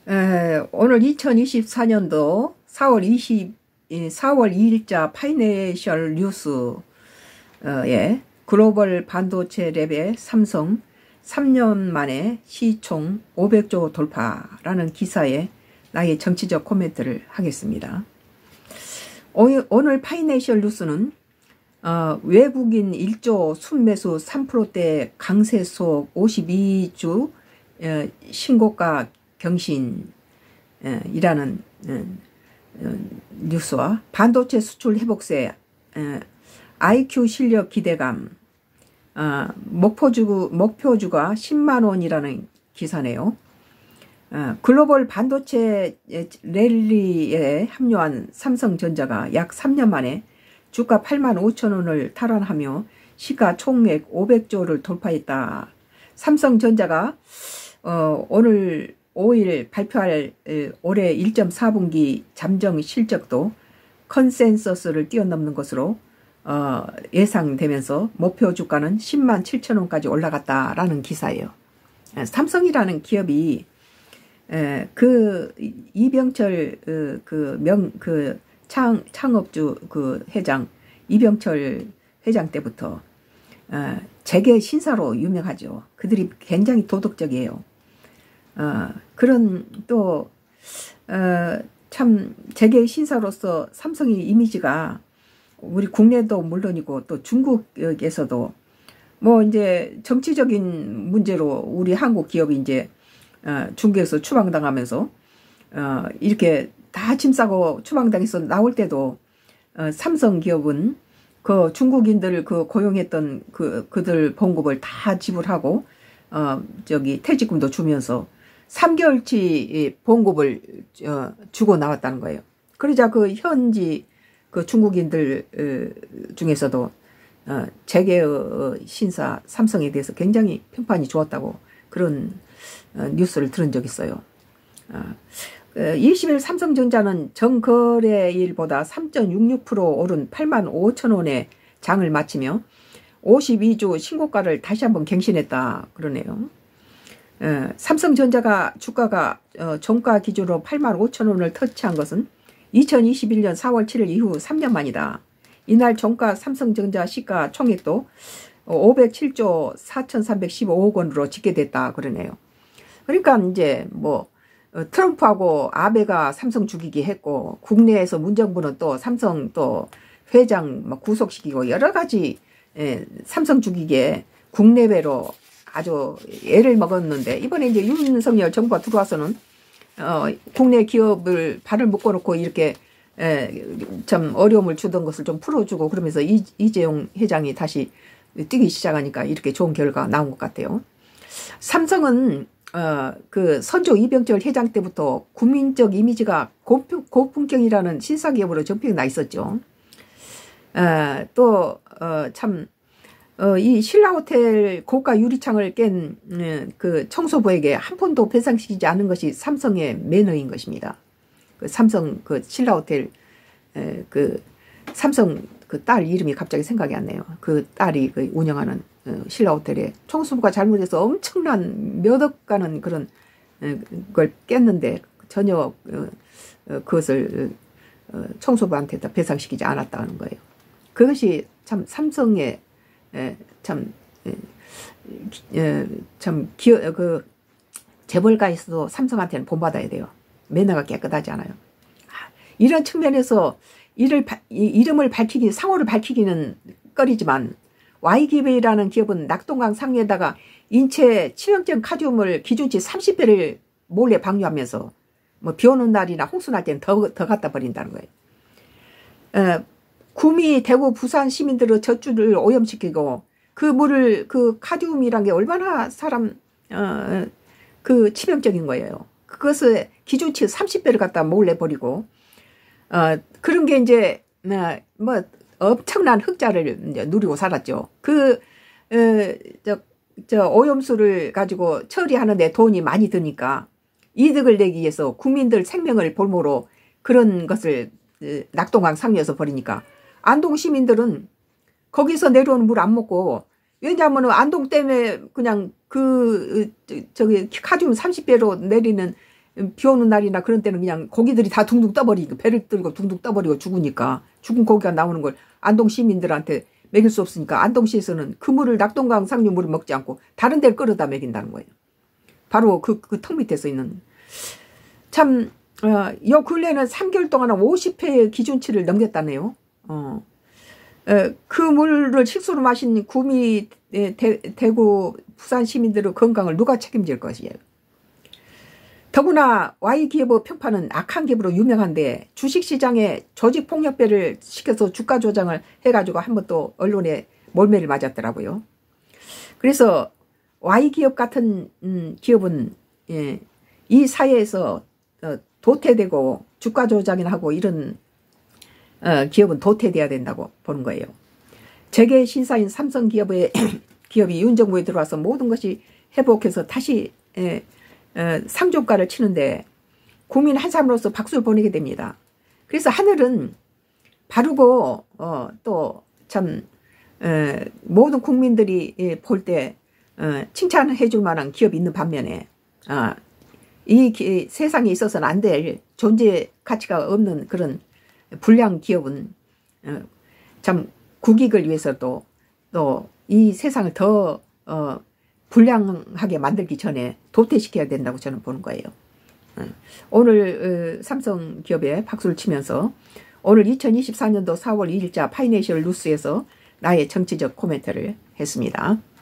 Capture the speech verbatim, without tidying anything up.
에, 오늘 이천이십사 년도 사월 이십, 사월 이 일자 파이낸셜 뉴스에 글로벌 반도체 랩의 삼성 삼 년 만에 시총 오백조 돌파라는 기사에 나의 정치적 코멘트를 하겠습니다. 오늘 파이낸셜 뉴스는 어, 외국인 일조 순매수 삼 퍼센트대 강세 속 오십이 주 어, 신고가 경신이라는 어, 어, 뉴스와 반도체 수출 회복세, 어, 아이큐 실력 기대감, 어, 목표주, 목표주가 십만 원이라는 기사네요. 어, 글로벌 반도체 랠리에 합류한 삼성전자가 약 삼 년 만에 주가 팔만 오천 원을 탈환하며 시가 총액 오백조를 돌파했다. 삼성전자가 어, 오늘 오 일 발표할 올해 일 점 사 분기 잠정 실적도 컨센서스를 뛰어넘는 것으로 어, 예상되면서 목표 주가는 십만 칠천 원까지 올라갔다라는 기사예요. 삼성이라는 기업이 에, 그 이병철 어, 그 명 그 창 창업주 그 회장 이병철 회장 때부터 어, 재계 신사로 유명하죠. 그들이 굉장히 도덕적이에요. 어, 그런 또 어, 참 재계 신사로서 삼성의 이미지가 우리 국내도 물론이고 또 중국에서도 뭐 이제 정치적인 문제로 우리 한국 기업이 이제 어, 중국에서 추방당하면서 어, 이렇게 다 짐 싸고 추방당해서 나올 때도 어, 삼성 기업은 그 중국인들 그 고용했던 그 그들 봉급을 다 지불하고 어, 저기 퇴직금도 주면서 삼 개월치 봉급을 어, 주고 나왔다는 거예요. 그러자 그 현지 그 중국인들 어, 중에서도 어, 재계의 신사 삼성에 대해서 굉장히 평판이 좋았다고 그런 어, 뉴스를 들은 적이 있어요. 어, 이십 일 삼성전자는 전거래일보다 삼 점 육육 퍼센트 오른 팔만 오천 원에 장을 마치며 오십이 주 신고가를 다시 한번 갱신했다 그러네요. 어, 삼성전자가 주가가 어, 종가 기준으로 팔만 오천 원을 터치한 것은 이천이십일 년 사월 칠 일 이후 삼 년 만이다. 이날 종가 삼성전자 시가 총액도 오백칠조 사천삼백십오억 원으로 집계됐다 그러네요. 그러니까 이제 뭐 트럼프하고 아베가 삼성 죽이기 했고 국내에서 문정부는 또 삼성 또 회장 구속시키고 여러 가지 예, 삼성 죽이기에 국내외로 아주 애를 먹었는데 이번에 이제 윤석열 정부가 들어와서는 어, 국내 기업을 발을 묶어놓고 이렇게 에, 참 어려움을 주던 것을 좀 풀어주고 그러면서 이, 이재용 회장이 다시 뛰기 시작하니까 이렇게 좋은 결과가 나온 것 같아요. 삼성은 어, 그 선조 이병철 회장 때부터 국민적 이미지가 고품, 고품격이라는 신사기업으로 정평이 나 있었죠. 어, 또 어, 참 어, 이 신라호텔 고가 유리창을 깬 그 청소부에게 한 푼도 배상시키지 않은 것이 삼성의 매너인 것입니다. 그 삼성 그 신라호텔 에, 그 삼성 그 딸 이름이 갑자기 생각이 안 나요. 그 딸이 그 운영하는 어, 신라호텔에 청소부가 잘못해서 엄청난 몇 억 가는 그런 에, 걸 깼는데 전혀 어, 어, 그것을 어, 청소부한테 다 배상시키지 않았다는 거예요. 그것이 참 삼성의 에, 참, 에, 에, 참, 기어, 그, 재벌가에서도 삼성한테는 본받아야 돼요. 매너가 깨끗하지 않아요. 아, 이런 측면에서 이를, 이, 이름을 밝히기, 상호를 밝히기는 꺼리지만, 와이기베이라는 기업은 낙동강 상류에다가 인체 치명적 카지움을 기준치 삼십 배를 몰래 방류하면서, 뭐, 비 오는 날이나 홍수 날 때는 더, 더 갖다 버린다는 거예요. 에, 구미, 대구, 부산 시민들의 젖줄을 오염시키고 그 물을 그 카디움이란 게 얼마나 사람 어, 그 치명적인 거예요. 그것을 기준치 삼십 배를 갖다 몰래 버리고 어, 그런 게 이제 어, 뭐 엄청난 흑자를 이제 누리고 살았죠. 그 어, 저, 저 오염수를 가지고 처리하는데 돈이 많이 드니까 이득을 내기 위해서 국민들 생명을 볼모로 그런 것을 낙동강 상류에서 버리니까 안동 시민들은 거기서 내려오는 물 안 먹고 왜냐하면 안동 때문에 그냥 그 저기 카지움 삼십 배로 내리는 비 오는 날이나 그런 때는 그냥 고기들이 다 둥둥 떠버리니까, 배를 들고 둥둥 떠버리고 죽으니까, 죽은 고기가 나오는 걸 안동 시민들한테 먹일 수 없으니까 안동시에서는 그 물을 낙동강 상류 물을 먹지 않고 다른 데를 끌어다 먹인다는 거예요. 바로 그, 그 턱 밑에서 있는. 참, 어, 요 근래에는 삼 개월 동안 오십 회의 기준치를 넘겼다네요. 어. 어, 그 물을 식수로 마신 구미, 대, 대구, 부산 시민들의 건강을 누가 책임질 것이에요. 더구나 Y기업의 평판은 악한 기업으로 유명한데 주식시장에 조직폭력배를 시켜서 주가 조장을 해가지고 한번 또 언론에 몰매를 맞았더라고요. 그래서 Y기업 같은 음, 기업은 예, 이 사회에서 어, 도태되고 주가 조장이나 하고 이런 어, 기업은 도태돼야 된다고 보는 거예요. 재계 신사인 삼성기업의 기업이 윤 정부에 들어와서 모든 것이 회복해서 다시 예, 어, 상종가를 치는데 국민 한 사람으로서 박수를 보내게 됩니다. 그래서 하늘은 바르고 어, 또 참 어, 모든 국민들이 예, 볼 때 어, 칭찬해 줄 만한 기업이 있는 반면에 어, 이 기, 세상에 있어서는 안 될 존재 가치가 없는 그런 불량 기업은 어, 참 국익을 위해서도 또 이 세상을 더 어, 불량하게 만들기 전에 도태시켜야 된다고 저는 보는 거예요. 오늘 삼성기업에 박수를 치면서 오늘 이천이십사 년도 사월 이일자 파이낸셜 뉴스에서 나의 정치적 코멘트를 했습니다.